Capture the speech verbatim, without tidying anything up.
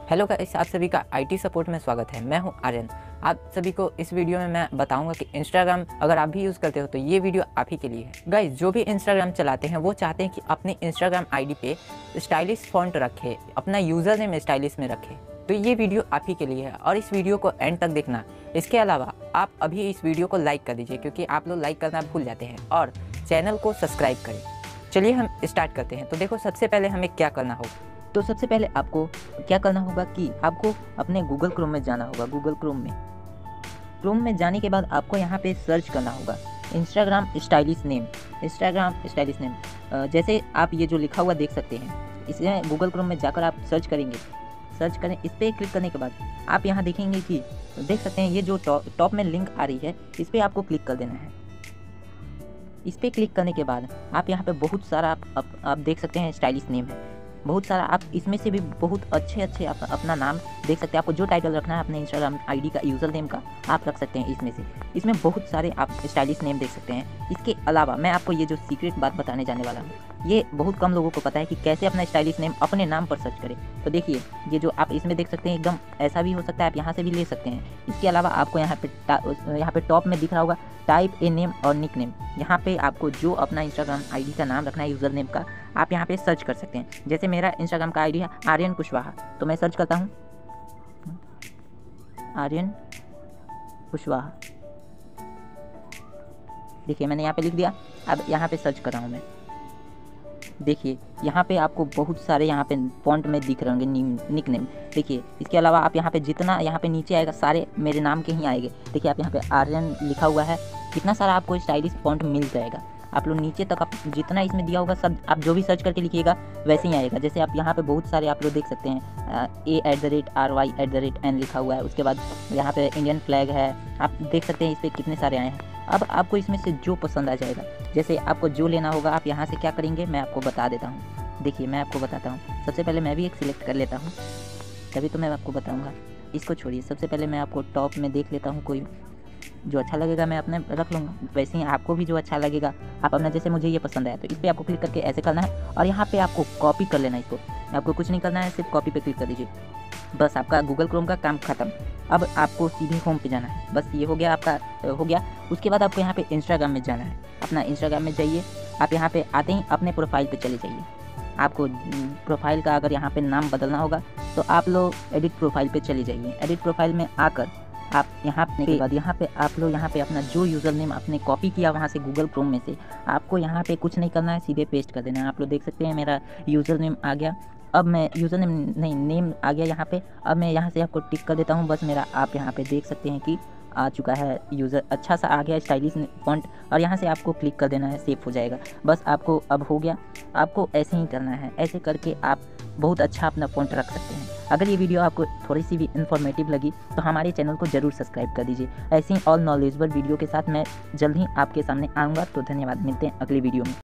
Hello guys, आप सभी का आईटी सपोर्ट में स्वागत है। मैं हूं आर्यन। आप सभी को इस वीडियो में मैं बताऊंगा कि इंस्टाग्राम अगर आप भी यूज़ करते हो तो ये वीडियो आप ही के लिए है। गाइस, जो भी इंस्टाग्राम चलाते हैं वो चाहते हैं कि अपने इंस्टाग्राम आईडी पे स्टाइलिश फॉन्ट रखे, अपना यूज़र नेम स्टाइलिश में रखे। तो ये वीडियो आप ही के लिए है और इस वीडियो को एंड तक देखना। इसके अलावा आप अभी इस वीडियो को लाइक कर दीजिए क्योंकि आप लोग लाइक करना भूल जाते हैं, और चैनल को सब्सक्राइब करें। चलिए हम स्टार्ट करते हैं। तो देखो, सबसे पहले हमें क्या करना होगा। तो सबसे पहले आपको क्या करना होगा कि आपको अपने गूगल क्रोम में जाना होगा। गूगल क्रोम में क्रोम में जाने के बाद आपको यहाँ पे सर्च करना होगा Instagram stylish name. Instagram stylish name जैसे आप ये जो लिखा हुआ देख सकते हैं, इसमें गूगल क्रोम में जाकर आप सर्च करेंगे। सर्च करें, इस पर क्लिक करने के बाद आप यहाँ देखेंगे कि देख सकते हैं ये जो टॉप में लिंक आ रही है, इस पर आपको क्लिक कर देना है। इस पर क्लिक करने के बाद आप यहाँ पे बहुत सारा आप, आप, आप देख सकते हैं स्टाइलिश नेम है, बहुत सारा। आप इसमें से भी बहुत अच्छे अच्छे आप अपना नाम देख सकते हैं। आपको जो टाइटल रखना है अपने इंस्टाग्राम आईडी का, यूज़र नेम का, आप रख सकते हैं इसमें से। इसमें बहुत सारे आप स्टाइलिश नेम देख सकते हैं। इसके अलावा मैं आपको ये जो सीक्रेट बात बताने जाने वाला हूँ, ये बहुत कम लोगों को पता है कि कैसे अपना स्टाइलिश नेम अपने नाम पर सर्च करें। तो देखिए, ये जो आप इसमें देख सकते हैं एकदम ऐसा भी हो सकता है, आप यहाँ से भी ले सकते हैं। इसके अलावा आपको यहाँ पे यहाँ पे टॉप में दिख रहा होगा टाइप ए नेम और निक नेम। यहाँ पे आपको जो अपना इंस्टाग्राम आईडी का नाम रखना है, यूज़र नेम का, आप यहाँ पे सर्च कर सकते हैं। जैसे मेरा इंस्टाग्राम का आईडी है आर्यन कुशवाहा, तो मैं सर्च करता हूँ आर्यन कुशवाहा। देखिए, मैंने यहाँ पे लिख दिया। अब यहाँ पे सर्च कर रहा हूँ मैं। देखिए, यहाँ पे आपको बहुत सारे यहाँ पे फॉन्ट में दिख रहे होंगे निक नेम। देखिए, इसके अलावा आप यहाँ पे जितना यहाँ पे नीचे आएगा सारे मेरे नाम के ही आएंगे। देखिए, आप यहाँ पे आर्यन लिखा हुआ है, कितना सारा आपको स्टाइलिश फॉन्ट मिल जाएगा। आप लोग नीचे तक आप जितना इसमें दिया होगा सब आप जो भी सर्च करके लिखिएगा वैसे ही आएगा। जैसे आप यहाँ पे बहुत सारे आप लोग देख सकते हैं, A at the rate R Y at the rate N लिखा हुआ है। उसके बाद यहाँ पे इंडियन फ्लैग है, आप देख सकते हैं इस पर कितने सारे आए हैं। अब आपको इसमें से जो पसंद आ जाएगा, जैसे आपको जो लेना होगा, आप यहाँ से क्या करेंगे मैं आपको बता देता हूँ। देखिए, मैं आपको बताता हूँ। सबसे पहले मैं भी एक सिलेक्ट कर लेता हूँ, तभी तो मैं आपको बताऊँगा। इसको छोड़िए, सबसे पहले मैं आपको टॉप में देख लेता हूँ, कोई जो अच्छा लगेगा मैं अपने रख लूँगा। वैसे ही आपको भी जो अच्छा लगेगा आप अपना, जैसे मुझे ये पसंद आया तो इस पर आपको क्लिक करके ऐसे करना है और यहाँ पे आपको कॉपी कर लेना है। इसको आपको कुछ नहीं करना है, सिर्फ कॉपी पे क्लिक कर दीजिए। बस आपका गूगल क्रोम का काम खत्म। अब आपको सीधे होम पे जाना है। बस ये हो गया, आपका हो गया। उसके बाद आपको यहाँ पे इंस्टाग्राम में जाना है। अपना इंस्टाग्राम में जाइए। आप यहाँ पे आते ही अपने प्रोफाइल पे चले जाइए। आपको प्रोफाइल का अगर यहाँ पे नाम बदलना होगा तो आप लोग एडिट प्रोफाइल पे चले जाइए। एडिट प्रोफाइल में आकर आप यहाँ पे बाद यहाँ पे आप लोग यहाँ पे अपना जो यूज़र नेम आपने कॉपी किया वहाँ से गूगल क्रोम में से, आपको यहाँ पे कुछ नहीं करना है, सीधे पेस्ट कर देना है। आप लोग देख सकते हैं मेरा यूज़र नेम आ गया। अब मैं यूज़र नेम नहीं नेम आ गया यहाँ पे। अब मैं यहाँ से आपको टिक कर देता हूँ। बस मेरा आप यहाँ पे देख सकते हैं कि आ चुका है यूज़र, अच्छा सा आ गया स्टाइलिश फॉन्ट, और यहाँ से आपको क्लिक कर देना है, सेव हो जाएगा। बस आपको अब हो गया। आपको ऐसे ही करना है। ऐसे करके आप बहुत अच्छा अपना फॉन्ट रख सकते हैं। अगर ये वीडियो आपको थोड़ी सी भी इन्फॉर्मेटिव लगी तो हमारे चैनल को जरूर सब्सक्राइब कर दीजिए। ऐसे ही ऑल नॉलेजेबल वीडियो के साथ मैं जल्द ही आपके सामने आऊँगा। तो धन्यवाद, मिलते हैं अगली वीडियो में।